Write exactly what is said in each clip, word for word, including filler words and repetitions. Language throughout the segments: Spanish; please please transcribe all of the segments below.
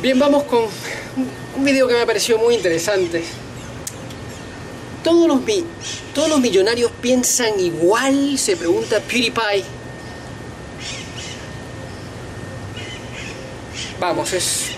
Bien, vamos con un video que me pareció muy interesante. ¿Todos los, mi ¿Todos los millonarios piensan igual?, se pregunta PewDiePie. Vamos, es...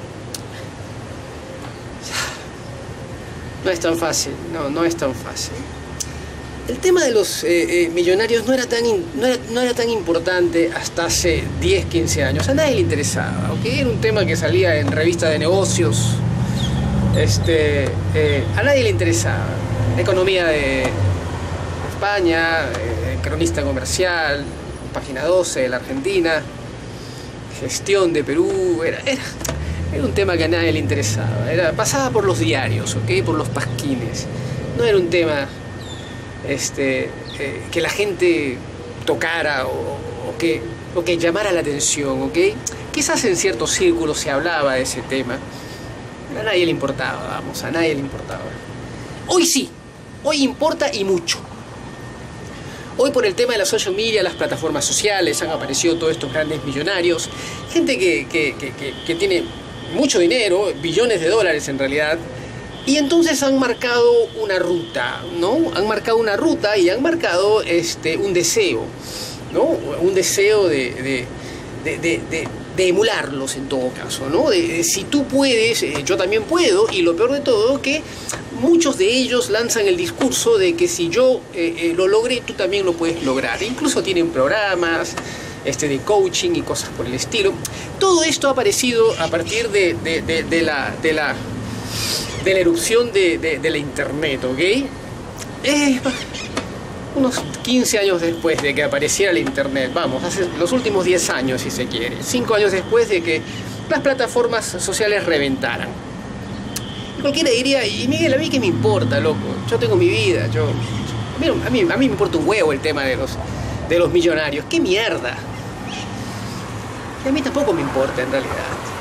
No es tan fácil, no, no es tan fácil. El tema de los eh, eh, millonarios no era, tan in, no, era, no era tan importante hasta hace diez, quince años. A nadie le interesaba, ¿ok? Era un tema que salía en revistas de negocios. Este, eh, a nadie le interesaba. Economía de España, eh, cronista comercial, página doce de la Argentina, gestión de Perú. Era, era, era un tema que a nadie le interesaba. Era, pasaba por los diarios, ¿ok? Por los pasquines. No era un tema... Este, eh, que la gente tocara o, o, que, o que llamara la atención, ¿ok? Quizás en ciertos círculos se hablaba de ese tema, a nadie le importaba, vamos, a nadie le importaba. Hoy sí, hoy importa y mucho. Hoy por el tema de la social media, las plataformas sociales, han aparecido todos estos grandes millonarios, gente que, que, que, que, que tiene mucho dinero, billones de dólares en realidad. Y entonces han marcado una ruta, ¿no? Han marcado una ruta y han marcado este, un deseo, ¿no? Un deseo de, de, de, de, de, de emularlos en todo caso, ¿no? De, de, si tú puedes, eh, yo también puedo, y lo peor de todo, que muchos de ellos lanzan el discurso de que si yo eh, eh, lo logré, tú también lo puedes lograr. Incluso tienen programas este, de coaching y cosas por el estilo. Todo esto ha aparecido a partir de, de, de, de la... De la de la erupción de, de, de la internet, ¿ok? Eh, unos quince años después de que apareciera la internet, vamos, hace los últimos diez años si se quiere, cinco años después de que las plataformas sociales reventaran. Y cualquiera diría, y Miguel, ¿a mí qué me importa, loco? Yo tengo mi vida, yo... A mí, a mí, a mí me importa un huevo el tema de los, de los millonarios, ¡qué mierda! Y a mí tampoco me importa en realidad.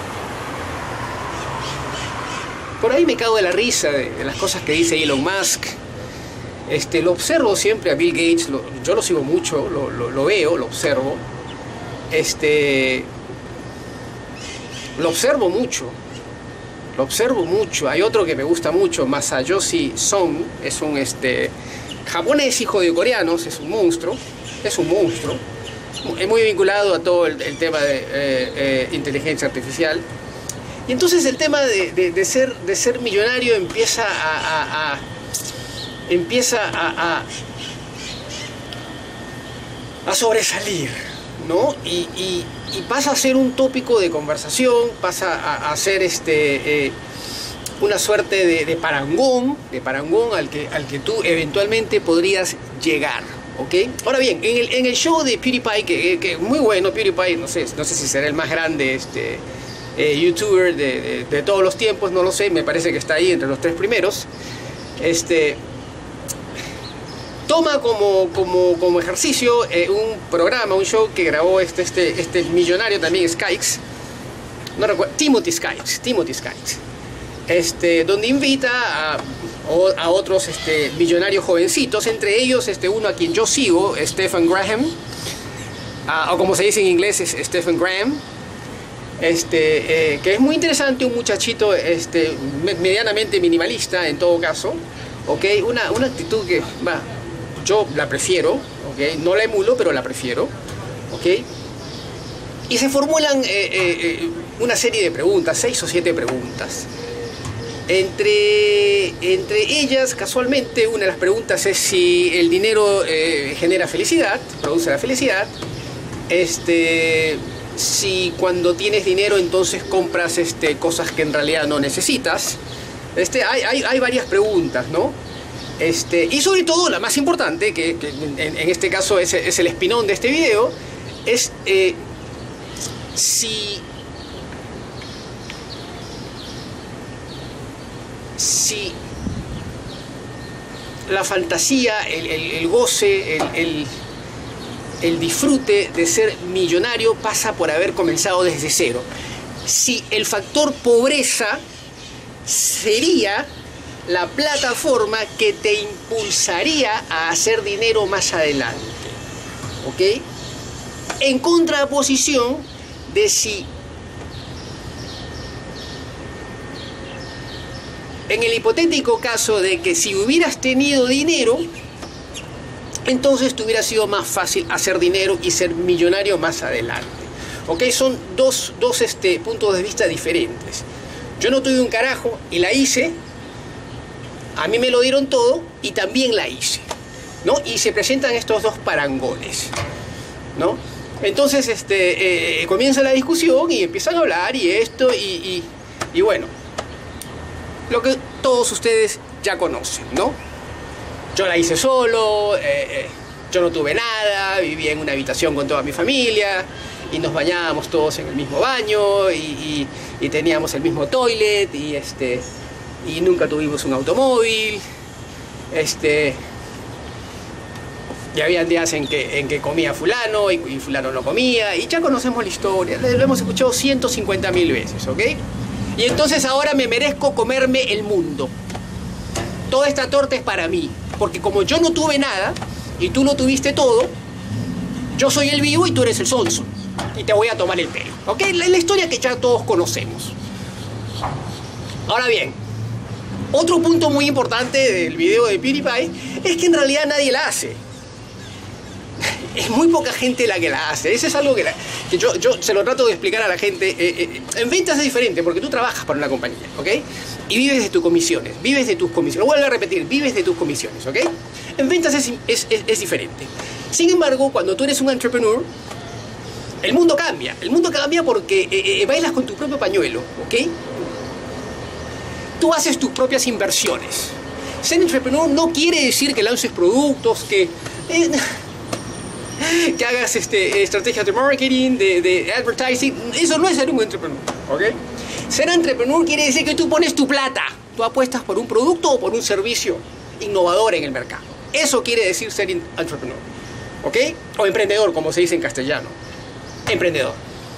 Por ahí me cago de la risa de, de las cosas que dice Elon Musk. Este, lo observo siempre a Bill Gates, lo, yo lo sigo mucho, lo, lo, lo veo, lo observo. Este, lo observo mucho, lo observo mucho. Hay otro que me gusta mucho, Masayoshi Son, es un este, japonés hijo de coreanos, es un monstruo, es un monstruo. Es muy vinculado a todo el, el tema de eh, eh, inteligencia artificial. Y entonces el tema de, de, de, ser, de ser millonario empieza a, a, a empieza a, a, a sobresalir, ¿no? Y, y, y pasa a ser un tópico de conversación, pasa a, a ser este, eh, una suerte de, de parangón, de parangón al que, al que tú eventualmente podrías llegar, ¿ok? Ahora bien, en el, en el show de PewDiePie, que, que es muy bueno, PewDiePie, no sé, no sé si será el más grande, este... Eh, youtuber de, de, de todos los tiempos, no lo sé, me parece que está ahí entre los tres primeros. Este toma como, como, como ejercicio eh, un programa, un show que grabó este, este, este millonario también, Skykes, no recuerdo, Timothy Skykes, Timothy Skykes, este, donde invita a, a otros este, millonarios jovencitos, entre ellos este, uno a quien yo sigo, Stephen Graham, a, o como se dice en inglés es Stephen Graham. Este, eh, que es muy interesante, un muchachito este, medianamente minimalista en todo caso, ¿okay? una, una actitud que bah, yo la prefiero, ¿okay? No la emulo, pero la prefiero, ¿okay? Y se formulan eh, eh, una serie de preguntas, seis o siete preguntas. Entre, entre ellas, casualmente, una de las preguntas es si el dinero eh, genera felicidad, produce la felicidad, este... si cuando tienes dinero entonces compras este, cosas que en realidad no necesitas. Este, hay, hay, hay varias preguntas, ¿no? Este, y sobre todo la más importante, que, que en, en este caso es, es el espinón de este video, es eh, si, si la fantasía, el, el, el goce, el... el el disfrute de ser millonario pasa por haber comenzado desde cero. Si el factor pobreza sería la plataforma que te impulsaría a hacer dinero más adelante, ¿ok? En contraposición de si En el hipotético caso de que si hubieras tenido dinero, entonces te hubiera sido más fácil hacer dinero y ser millonario más adelante. ¿Ok? Son dos, dos este, puntos de vista diferentes. Yo no tuve un carajo y la hice. A mí me lo dieron todo y también la hice, ¿no? Y se presentan estos dos parangones, ¿no? Entonces este, eh, comienza la discusión y empiezan a hablar y esto y, y, y bueno, lo que todos ustedes ya conocen, ¿no? Yo la hice solo, eh, eh, yo no tuve nada, vivía en una habitación con toda mi familia y nos bañábamos todos en el mismo baño y, y, y teníamos el mismo toilet y este... y nunca tuvimos un automóvil, este, y había días en que, en que comía fulano y, y fulano no comía, y ya conocemos la historia, lo hemos escuchado ciento cincuenta mil veces, ¿ok? Y entonces ahora me merezco comerme el mundo. Toda esta torta es para mí, porque como yo no tuve nada, y tú lo tuviste todo, yo soy el vivo y tú eres el sonso, y te voy a tomar el pelo, ¿ok? La, la historia que ya todos conocemos. Ahora bien, otro punto muy importante del video de PewDiePie es que en realidad nadie la hace. Es muy poca gente la que la hace. Eso es algo que, la, que yo, yo se lo trato de explicar a la gente. Eh, eh, en ventas es diferente porque tú trabajas para una compañía, ¿ok? Y vives de tus comisiones, vives de tus comisiones. Lo vuelvo a repetir, vives de tus comisiones, ¿ok? En ventas es, es, es, es diferente. Sin embargo, cuando tú eres un entrepreneur, el mundo cambia. El mundo cambia porque eh, eh, bailas con tu propio pañuelo, ¿ok? Tú haces tus propias inversiones. Ser entrepreneur no quiere decir que lances productos, que, eh, que hagas este, estrategias de marketing, de, de advertising. Eso no es ser un entrepreneur, ¿ok? Ser entrepreneur quiere decir que tú pones tu plata. Tú apuestas por un producto o por un servicio innovador en el mercado. Eso quiere decir ser entrepreneur, ¿ok? O emprendedor, como se dice en castellano. Emprendedor.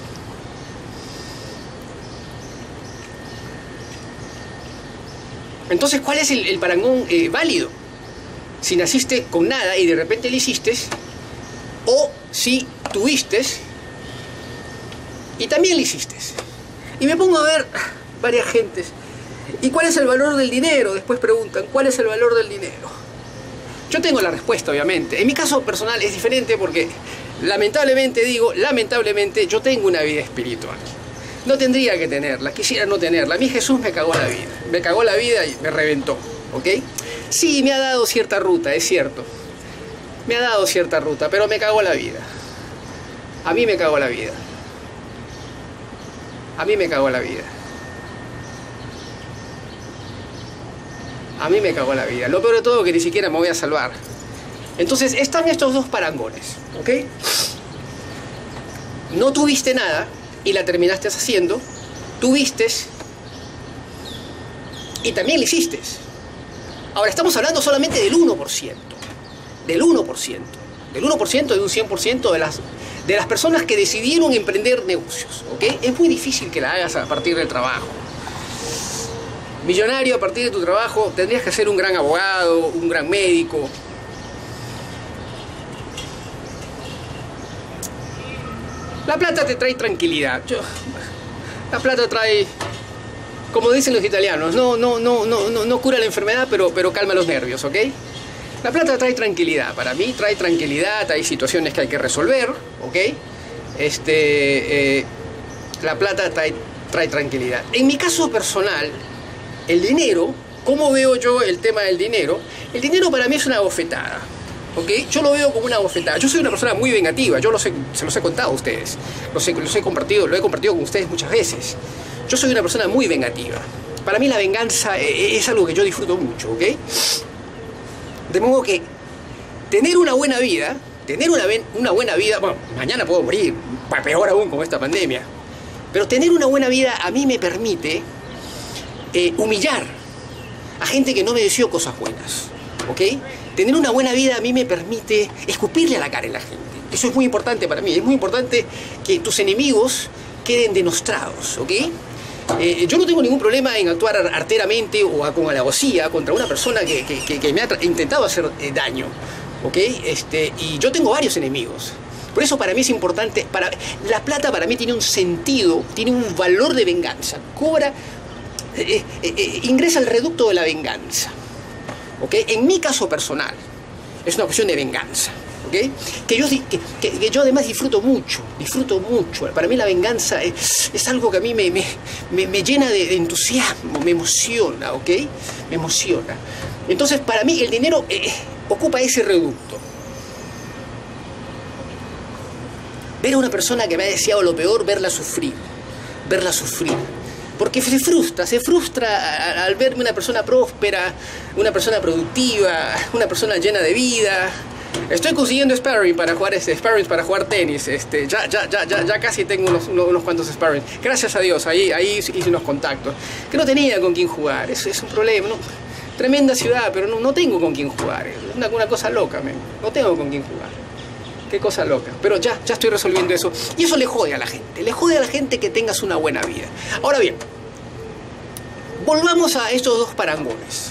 Entonces, ¿cuál es el, el parangón eh, válido? Si naciste con nada y de repente lo hiciste, o si tuviste y también lo hiciste. Y me pongo a ver varias gentes. ¿Y cuál es el valor del dinero? Después preguntan, ¿cuál es el valor del dinero? Yo tengo la respuesta, obviamente. En mi caso personal es diferente porque, lamentablemente digo, lamentablemente yo tengo una vida espiritual. No tendría que tenerla, quisiera no tenerla. A mí Jesús me cagó la vida. Me cagó la vida y me reventó, ¿ok? Sí, me ha dado cierta ruta, es cierto. Me ha dado cierta ruta, pero me cagó la vida. A mí me cagó la vida. A mí me cagó la vida. A mí me cagó la vida. Lo peor de todo es que ni siquiera me voy a salvar. Entonces, están estos dos parangones, ¿ok? No tuviste nada y la terminaste haciendo, tuviste y también la hiciste. Ahora estamos hablando solamente del uno por ciento, del uno por ciento, del uno por ciento de un cien por ciento de las, de las personas que decidieron emprender negocios, ¿ok? Es muy difícil que la hagas a partir del trabajo. Millonario a partir de tu trabajo, tendrías que ser un gran abogado, un gran médico. La plata te trae tranquilidad. Yo, la plata trae, como dicen los italianos, no, no, no, no, no, no cura la enfermedad, pero, pero calma los nervios, ¿ok? La plata trae tranquilidad. Para mí trae tranquilidad. Hay situaciones que hay que resolver, ¿ok? Este, eh, la plata trae, trae tranquilidad. En mi caso personal, el dinero, ¿cómo veo yo el tema del dinero? El dinero para mí es una bofetada. ¿Ok? Yo lo veo como una bofetada. Yo soy una persona muy vengativa. Yo lo sé, se los he contado a ustedes. Los he, los he compartido, lo he compartido con ustedes muchas veces. Yo soy una persona muy vengativa. Para mí la venganza es algo que yo disfruto mucho, ¿ok? De modo que tener una buena vida, tener una, una buena vida, bueno, mañana puedo morir, peor aún con esta pandemia, pero tener una buena vida a mí me permite eh, humillar a gente que no me deseó cosas buenas, ¿ok? Tener una buena vida a mí me permite escupirle a la cara a la gente. Eso es muy importante para mí. Es muy importante que tus enemigos queden denostrados, ¿ok? Eh, yo no tengo ningún problema en actuar arteramente o con alevosía contra una persona que, que, que, que me ha intentado hacer eh, daño, ¿ok? Este, y yo tengo varios enemigos. Por eso para mí es importante, para, la plata para mí tiene un sentido, tiene un valor de venganza. Cobra, eh, eh, eh, ingresa al reducto de la venganza. ¿Okay? En mi caso personal, es una cuestión de venganza. ¿Okay? Que, yo, que, que, que yo además disfruto mucho, disfruto mucho. Para mí la venganza es, es algo que a mí me, me, me, me llena de, de entusiasmo, me emociona, ¿ok? Me emociona. Entonces, para mí el dinero eh, ocupa ese reducto. Ver a una persona que me ha deseado lo peor, verla sufrir, verla sufrir. Porque se frustra, se frustra al verme una persona próspera, una persona productiva, una persona llena de vida. Estoy consiguiendo sparring para jugar este, sparring para jugar tenis. Este, ya, ya, ya, ya, ya casi tengo unos, unos cuantos sparring. Gracias a Dios, ahí, ahí hice unos contactos. Que no tenía con quién jugar, eso es un problema, ¿no? Tremenda ciudad, pero no, no tengo con quién jugar. Es una, una cosa loca, man. No tengo con quién jugar. Qué cosa loca. Pero ya, ya estoy resolviendo eso. Y eso le jode a la gente. Le jode a la gente que tengas una buena vida. Ahora bien, volvamos a estos dos parangones.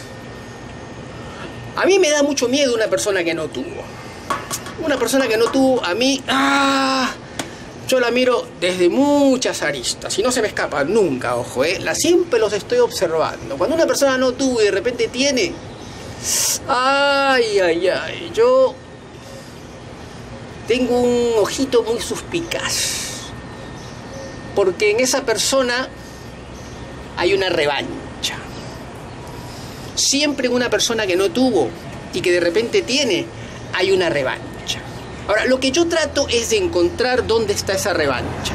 A mí me da mucho miedo una persona que no tuvo. Una persona que no tuvo, a mí, ¡ah! Yo la miro desde muchas aristas y no se me escapa nunca, ojo, ¿eh? La, siempre los estoy observando. Cuando una persona no tuvo y de repente tiene, ay, ay, ay, yo tengo un ojito muy suspicaz. Porque en esa persona hay una revancha. Siempre en una persona que no tuvo y que de repente tiene, hay una revancha. Ahora, lo que yo trato es de encontrar dónde está esa revancha.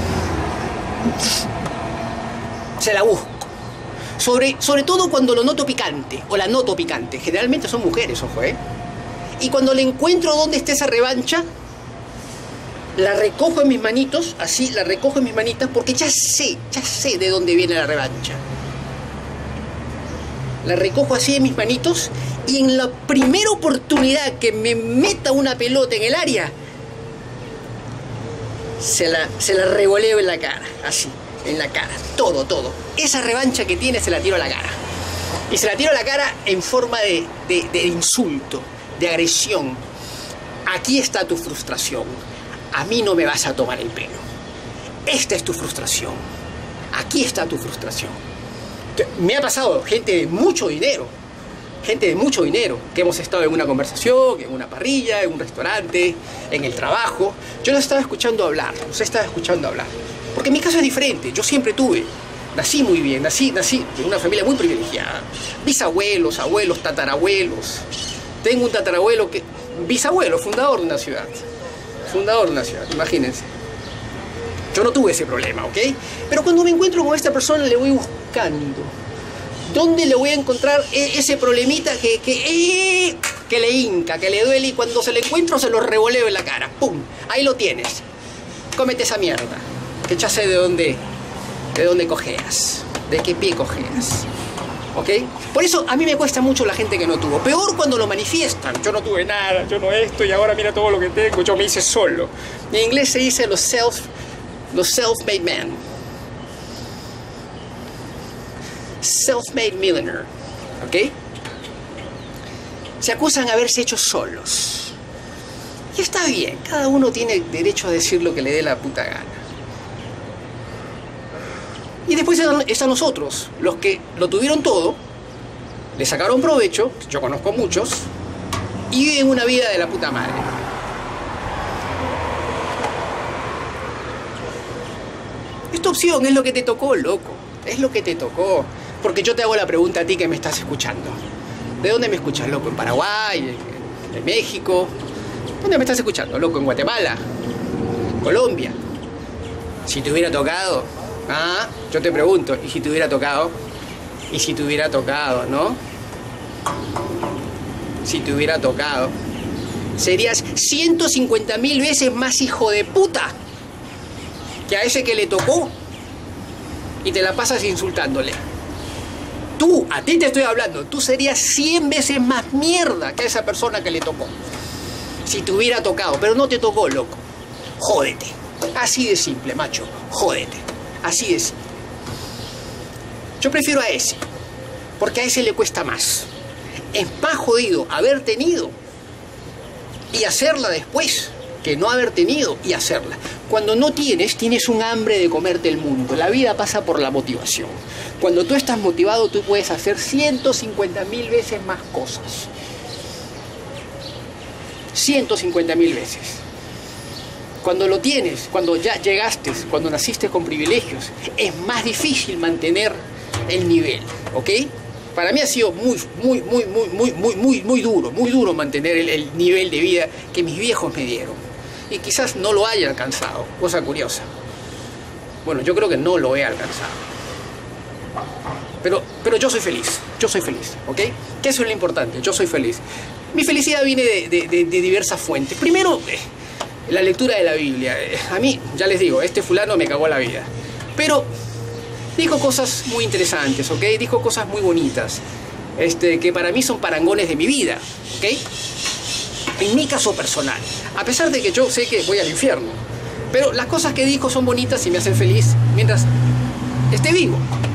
Se la busco. Sobre, sobre todo cuando lo noto picante, o la noto picante. Generalmente son mujeres, ojo, ¿eh? Y cuando le encuentro dónde está esa revancha, la recojo en mis manitos, así, la recojo en mis manitas, porque ya sé, ya sé de dónde viene la revancha. La recojo así en mis manitos y en la primera oportunidad que me meta una pelota en el área, se la, se la revoleo en la cara, así, en la cara, todo, todo. Esa revancha que tiene se la tiro a la cara. Y se la tiro a la cara en forma de, de, de insulto, de agresión. Aquí está tu frustración. A mí no me vas a tomar el pelo. Esta es tu frustración. Aquí está tu frustración. Me ha pasado gente de mucho dinero, gente de mucho dinero, que hemos estado en una conversación, en una parrilla, en un restaurante, en el trabajo. Yo los estaba escuchando hablar, los estaba escuchando hablar. Porque mi caso es diferente, yo siempre tuve, nací muy bien, nací, nací en una familia muy privilegiada. Bisabuelos, abuelos, tatarabuelos. Tengo un tatarabuelo que, bisabuelo, fundador de una ciudad. Fundador de una ciudad, imagínense. Yo no tuve ese problema, ¿ok? Pero cuando me encuentro con esta persona le voy buscando. ¿Dónde le voy a encontrar ese problemita que, que, eh, que le hinca, que le duele? Y cuando se le encuentro se lo revoleo en la cara. ¡Pum! Ahí lo tienes. Cómete esa mierda. Que ya sé de dónde, de dónde cojeas. De qué pie cojeas. ¿Ok? Por eso a mí me cuesta mucho la gente que no tuvo. Peor cuando lo manifiestan. Yo no tuve nada, yo no esto, y ahora mira todo lo que tengo. Yo me hice solo. En inglés se dice los self... Los self-made men. Self-made millionaire. ¿Ok? Se acusan de haberse hecho solos. Y está bien. Cada uno tiene derecho a decir lo que le dé la puta gana. Y después están los otros. Los que lo tuvieron todo. Le sacaron provecho. Yo conozco muchos. Y viven una vida de la puta madre. Esta opción es lo que te tocó, loco. Es lo que te tocó. Porque yo te hago la pregunta a ti que me estás escuchando. ¿De dónde me escuchas, loco? ¿En Paraguay? ¿En México? ¿Dónde me estás escuchando, loco? ¿En Guatemala? ¿Colombia? Si te hubiera tocado... Ah, yo te pregunto, ¿y si te hubiera tocado? ¿Y si te hubiera tocado, no? Si te hubiera tocado, serías ciento cincuenta mil veces más hijo de puta que a ese que le tocó y te la pasas insultándole. Tú, a ti te estoy hablando, tú serías cien veces más mierda que a esa persona que le tocó. Si te hubiera tocado, pero no te tocó, loco. Jódete. Así de simple, macho. Jódete. Así de simple. Yo prefiero a ese, porque a ese le cuesta más. Es más jodido haber tenido y hacerla después que no haber tenido y hacerla. Cuando no tienes, tienes un hambre de comerte el mundo. La vida pasa por la motivación. Cuando tú estás motivado, tú puedes hacer ciento cincuenta mil veces más cosas. ciento cincuenta mil veces. Cuando lo tienes, cuando ya llegaste, cuando naciste con privilegios, es más difícil mantener el nivel, ¿ok? Para mí ha sido muy, muy, muy, muy, muy, muy, muy, muy duro, muy duro mantener el, el nivel de vida que mis viejos me dieron. Y quizás no lo haya alcanzado, cosa curiosa. Bueno, yo creo que no lo he alcanzado. Pero, pero yo soy feliz, yo soy feliz, ¿ok? Que eso es lo importante, yo soy feliz. Mi felicidad viene de, de, de, de diversas fuentes. Primero, eh, la lectura de la Biblia. Eh, a mí, ya les digo, este fulano me cagó la vida. Pero dijo cosas muy interesantes, ¿ok? Dijo cosas muy bonitas, este, que para mí son parangones de mi vida, ¿ok? En mi caso personal. A pesar de que yo sé que voy al infierno. Pero las cosas que dijo son bonitas y me hacen feliz mientras esté vivo,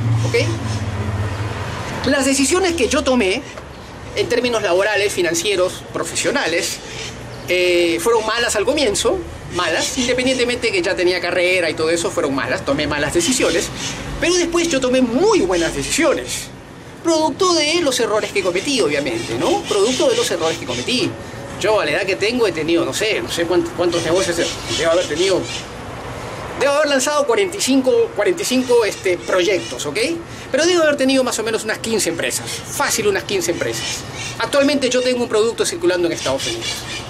¿ok? Las decisiones que yo tomé en términos laborales, financieros, profesionales, eh, fueron malas al comienzo, malas, independientemente que ya tenía carrera y todo eso, fueron malas, tomé malas decisiones, pero después yo tomé muy buenas decisiones, producto de los errores que cometí, obviamente, ¿no? Producto de los errores que cometí. Yo a la edad que tengo he tenido, no sé, no sé cuántos, cuántos negocios debo haber tenido. Debo haber lanzado cuarenta y cinco, cuarenta y cinco este, proyectos, ¿ok? Pero debo haber tenido más o menos unas quince empresas. Fácil, unas quince empresas. Actualmente yo tengo un producto circulando en Estados Unidos.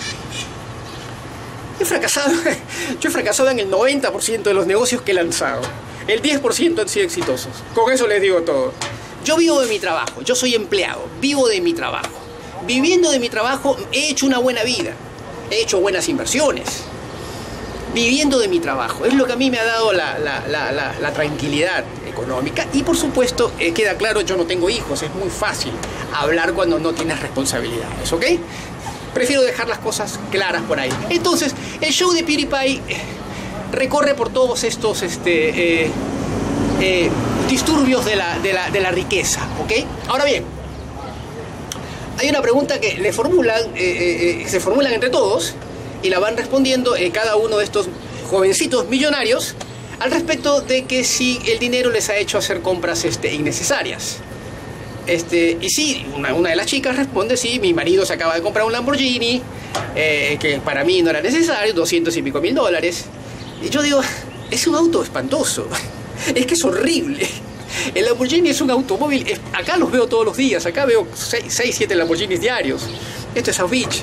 He fracasado, yo he fracasado en el noventa por ciento de los negocios que he lanzado. El diez por ciento han sido exitosos. Con eso les digo todo. Yo vivo de mi trabajo, yo soy empleado, vivo de mi trabajo. Viviendo de mi trabajo he hecho una buena vida. He hecho buenas inversiones. Viviendo de mi trabajo. Es lo que a mí me ha dado la, la, la, la, la tranquilidad económica. Y por supuesto, eh, queda claro, yo no tengo hijos. Es muy fácil hablar cuando no tienes responsabilidades, ¿ok? Prefiero dejar las cosas claras por ahí. Entonces, el show de PewDiePie recorre por todos estos este, eh, eh, disturbios de la, de, la, de la riqueza, ¿ok? Ahora bien, hay una pregunta que le formulan, eh, eh, se formulan entre todos y la van respondiendo eh, cada uno de estos jovencitos millonarios al respecto de que si el dinero les ha hecho hacer compras este, innecesarias. Este, y sí, una, una de las chicas responde, sí, mi marido se acaba de comprar un Lamborghini, eh, que para mí no era necesario, doscientos y pico mil dólares. Y yo digo, es un auto espantoso, es que es horrible. El Lamborghini es un automóvil, es, acá los veo todos los días, acá veo seis, siete Lamborghinis diarios. Esto es South Beach.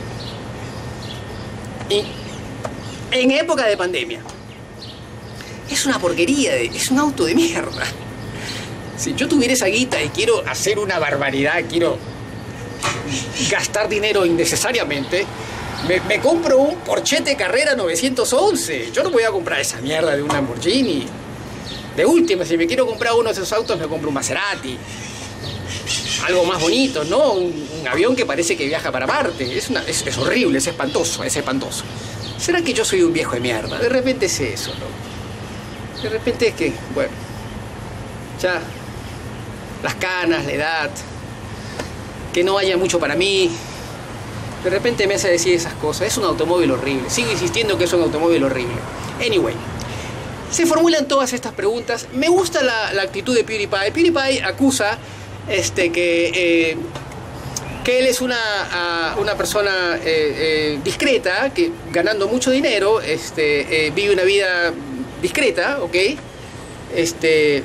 Y en época de pandemia, es una porquería, de, es un auto de mierda. Si yo tuviera esa guita y quiero hacer una barbaridad, quiero gastar dinero innecesariamente, me, me compro un Porsche Carrera novecientos once. Yo no voy a comprar esa mierda de un Lamborghini. De última, si me quiero comprar uno de esos autos, me compro un Maserati. Algo más bonito, ¿no? Un, un avión que parece que viaja para Marte. Es, una, es, es horrible, es espantoso, es espantoso. ¿Será que yo soy un viejo de mierda? De repente es eso, ¿no? De repente es que, bueno, ya las canas, la edad, que no haya mucho para mí, de repente me hace decir esas cosas. Es un automóvil horrible. Sigo insistiendo que es un automóvil horrible. Anyway, se formulan todas estas preguntas. Me gusta la, la actitud de PewDiePie. PewDiePie acusa este, que, eh, que él es una, uh, una persona eh, eh, discreta, que ganando mucho dinero, este, eh, vive una vida discreta, ¿ok? Este,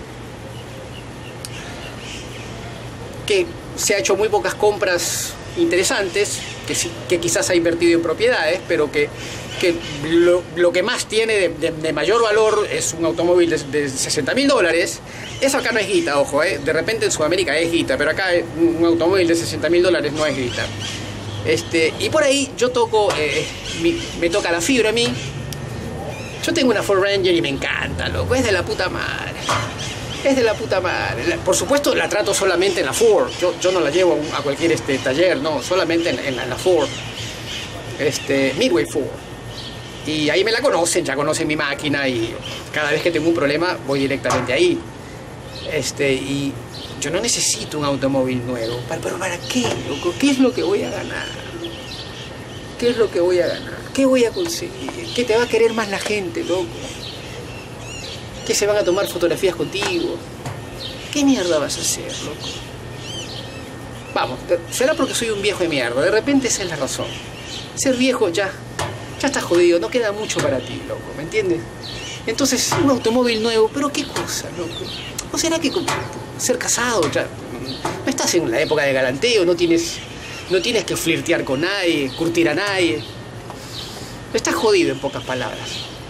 que se ha hecho muy pocas compras interesantes, que, que quizás ha invertido en propiedades, pero que, que lo, lo que más tiene de, de, de mayor valor es un automóvil de, de sesenta mil dólares. Eso acá no es guita, ojo, ¿eh? De repente en Sudamérica es guita, pero acá un automóvil de sesenta mil dólares no es guita. Este, y por ahí yo toco, eh, mi, me toca la fibra a mí. Yo tengo una Ford Ranger y me encanta, loco, es de la puta madre. Es de la puta madre. Por supuesto la trato solamente en la Ford. Yo, yo no la llevo a cualquier este, taller, no, solamente en, en, la, en la Ford. Este, Midway Ford. Y ahí me la conocen, ya conocen mi máquina y cada vez que tengo un problema voy directamente ahí. Este, y yo no necesito un automóvil nuevo. ¿Pero para qué, loco? ¿Qué es lo que voy a ganar? ¿Qué es lo que voy a ganar? ¿Qué voy a conseguir? ¿Qué te va a querer más la gente, loco? ¿Qué se van a tomar fotografías contigo? ¿Qué mierda vas a hacer, loco? Vamos, será porque soy un viejo de mierda. De repente esa es la razón. Ser viejo ya, ya está jodido. No queda mucho para ti, loco. ¿Me entiendes? Entonces, un automóvil nuevo, pero qué cosa, loco. ¿O será que ser casado ya? No estás en la época de galanteo, no tienes, no tienes que flirtear con nadie, curtir a nadie. Estás jodido, en pocas palabras.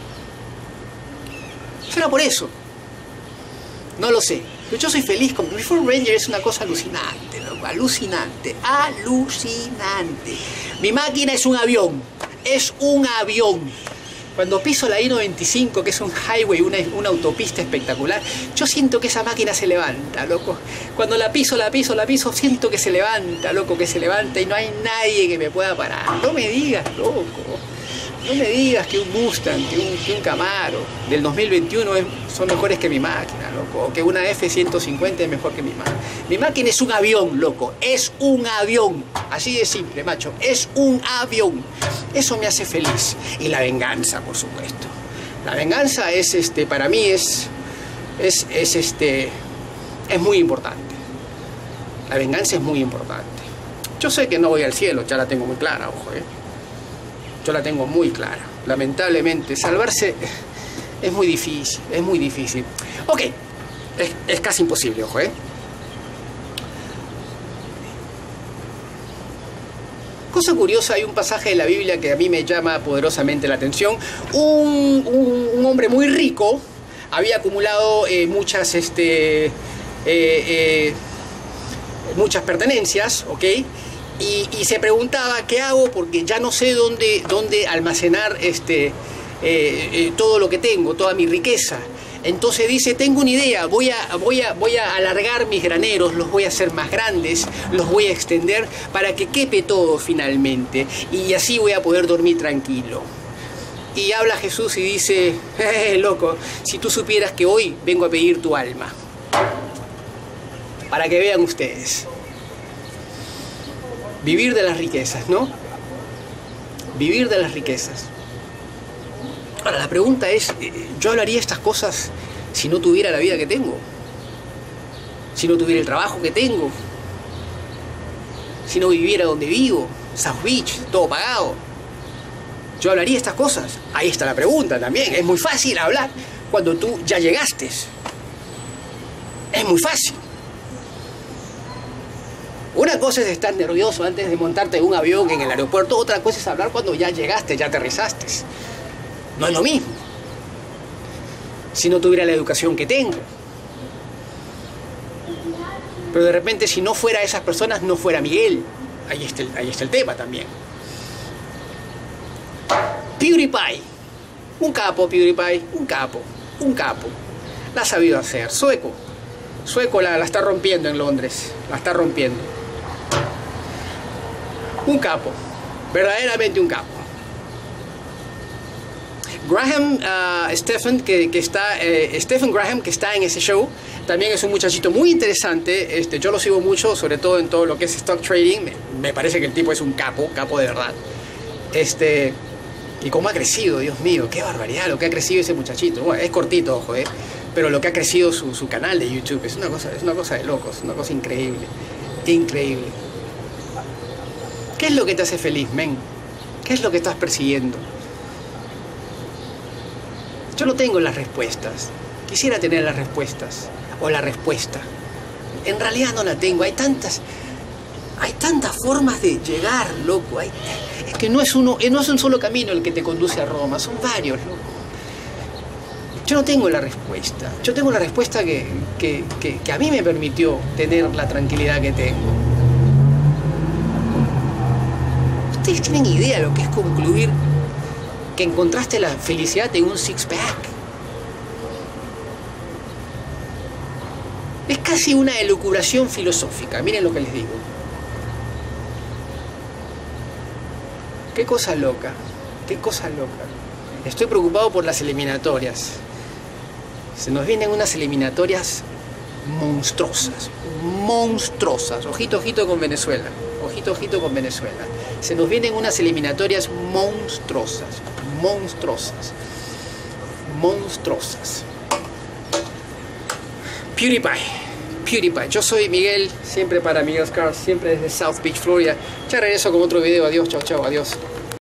¿Será por eso? No lo sé. Pero yo soy feliz con... Mi Ford Ranger es una cosa alucinante, loco. Alucinante. Alucinante. Mi máquina es un avión. Es un avión. Cuando piso la I noventa y cinco, que es un highway, una, una autopista espectacular, yo siento que esa máquina se levanta, loco. Cuando la piso, la piso, la piso, siento que se levanta, loco, que se levanta y no hay nadie que me pueda parar. No me digas, loco. No me digas que un Mustang, que un, que un Camaro del dos mil veintiuno es, son mejores que mi máquina, loco. O que una F ciento cincuenta es mejor que mi máquina. Mi máquina es un avión, loco. Es un avión. Así de simple, macho. Es un avión. Eso me hace feliz. Y la venganza, por supuesto. La venganza es, este, para mí es, es, es, este, es muy importante. La venganza es muy importante. Yo sé que no voy al cielo, ya la tengo muy clara, ojo, eh. Yo la tengo muy clara. Lamentablemente, salvarse es muy difícil, es muy difícil. Ok, es, es casi imposible, ojo, ¿eh? Cosa curiosa, hay un pasaje de la Biblia que a mí me llama poderosamente la atención. Un, un, un hombre muy rico había acumulado eh, muchas, este, eh, eh, muchas pertenencias, ¿ok? Y, y se preguntaba, ¿qué hago? Porque ya no sé dónde, dónde almacenar este, eh, eh, todo lo que tengo, toda mi riqueza. Entonces dice, tengo una idea, voy a, voy, a, voy a alargar mis graneros, los voy a hacer más grandes, los voy a extender para que quepe todo finalmente. Y así voy a poder dormir tranquilo. Y habla Jesús y dice, eh, loco, si tú supieras que hoy vengo a pedir tu alma. Para que vean ustedes. Vivir de las riquezas, ¿no? Vivir de las riquezas. Ahora, la pregunta es, ¿yo hablaría estas cosas si no tuviera la vida que tengo? Si no tuviera el trabajo que tengo. Si no viviera donde vivo, South Beach, todo pagado. ¿Yo hablaría estas cosas? Ahí está la pregunta también. Es muy fácil hablar cuando tú ya llegaste. Es muy fácil. Una cosa es estar nervioso antes de montarte en un avión en el aeropuerto, otra cosa es hablar cuando ya llegaste, ya aterrizaste. No es lo mismo. Si no tuviera la educación que tengo. Pero de repente, si no fuera esas personas, no fuera Miguel. Ahí está el, ahí está el tema también. PewDiePie. Un capo, PewDiePie. Un capo. Un capo. La ha sabido hacer. Sueco. Sueco la, la está rompiendo en Londres. La está rompiendo. Un capo, verdaderamente un capo. Graham uh, Stephen, que, que está, eh, Stephen Graham, que está en ese show, también es un muchachito muy interesante. Este, yo lo sigo mucho, sobre todo en todo lo que es stock trading. Me, me parece que el tipo es un capo, capo de verdad. Este, y cómo ha crecido, Dios mío, qué barbaridad lo que ha crecido ese muchachito. Bueno, es cortito, ojo, eh, pero lo que ha crecido su, su canal de YouTube es una cosa, es una cosa de locos, una cosa increíble, increíble. ¿Qué es lo que te hace feliz, men? ¿Qué es lo que estás persiguiendo? Yo no tengo las respuestas. Quisiera tener las respuestas. O la respuesta. En realidad no la tengo. Hay tantas... Hay tantas formas de llegar, loco. Hay, es que no es, uno, no es un solo camino el que te conduce a Roma. Son varios, loco. Yo no tengo la respuesta. Yo tengo la respuesta que, que, que, que a mí me permitió tener la tranquilidad que tengo. ¿Ustedes tienen idea de lo que es concluir que encontraste la felicidad en un six-pack? Es casi una elucubración filosófica, miren lo que les digo. Qué cosa loca, qué cosa loca. Estoy preocupado por las eliminatorias. Se nos vienen unas eliminatorias monstruosas, monstruosas. Ojito, ojito con Venezuela. ojito, ojito con Venezuela. Se nos vienen unas eliminatorias monstruosas, monstruosas, monstruosas. PewDiePie. PewDiePie. Yo soy Miguel, siempre para Miguel's Cars, siempre desde South Beach, Florida. Ya regreso con otro video. Adiós, chao, chao, adiós.